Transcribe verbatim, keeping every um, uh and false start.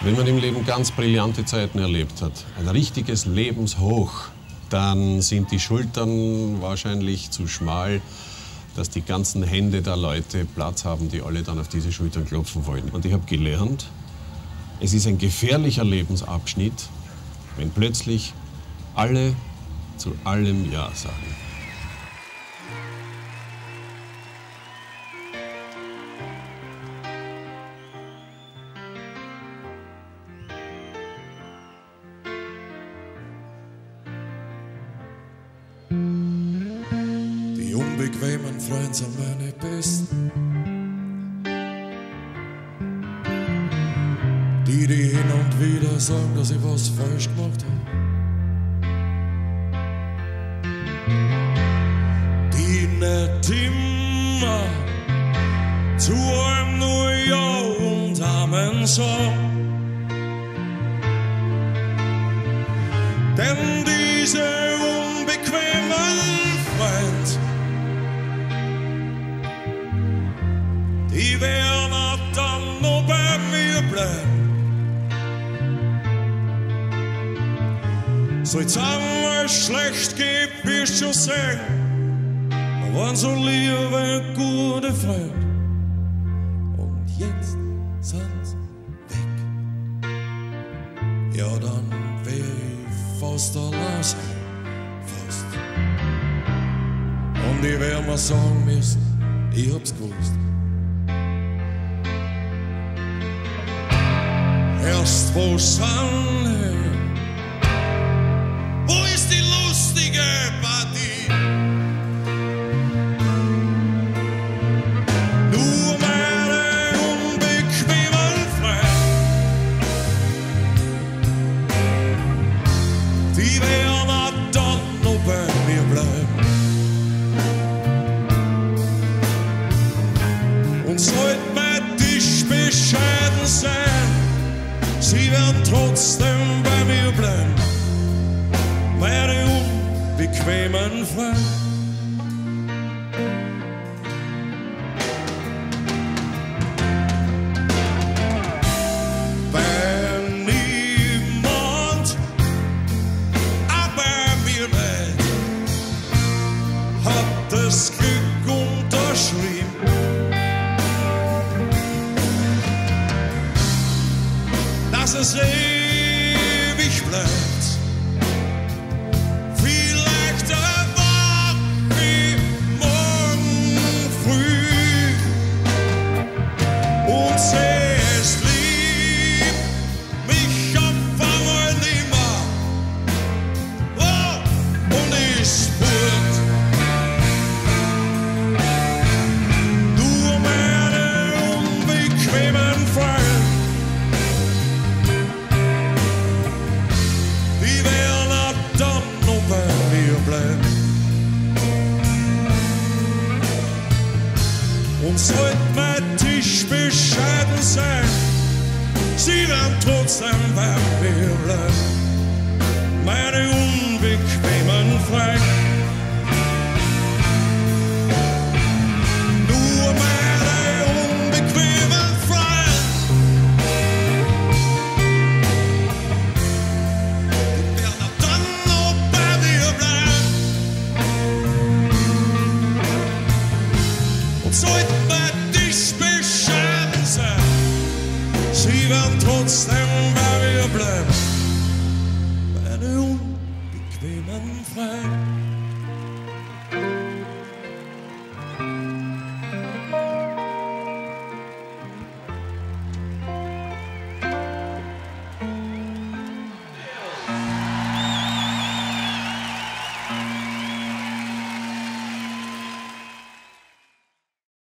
Wenn man im Leben ganz brillante Zeiten erlebt hat, ein richtiges Lebenshoch, dann sind die Schultern wahrscheinlich zu schmal, dass die ganzen Hände der Leute Platz haben, die alle dann auf diese Schultern klopfen wollen. Und ich habe gelernt, es ist ein gefährlicher Lebensabschnitt, wenn plötzlich alle zu allem Ja sagen. Die unbequemen Freunde sind meine Besten. Die, die hin und wieder sagen, dass ich was falsch gemacht habe. Die nicht immer zu einem nur Ja und Amen sagen. Denn diese unbequemen Freunde, die werden dann noch bei mir bleiben. Soll's einmal schlecht geht, wirst schon sehen, wir waren so liebe, gute Freunde. Und jetzt sind's weg. Ja, dann wär ich fast allein sein, fast. Und ich wär mir sagen müssen, ich hab's gewusst. Erst wo sind wo ist die lustige Partie? Nur meine unbequemen Freunde, die werden dann noch bei mir bleiben. Und sollte mein Tisch bescheiden sein, sie werden trotzdem bei mir bleiben. Meine unbequemen Freunde. Wenn niemand auch bei mir bleibt, hat das Glück unterschrieben. Dass es ewig bleibt. Und sollte mein Tisch bescheiden sein, sie werden trotzdem bei mir bleiben. Meine unbequemen Freunde. Nur meine unbequemen Freunde. Die werden dann noch bei mir bleiben. Und sollte sie werden trotzdem bei mir bleiben, meine unbequemen Freunde.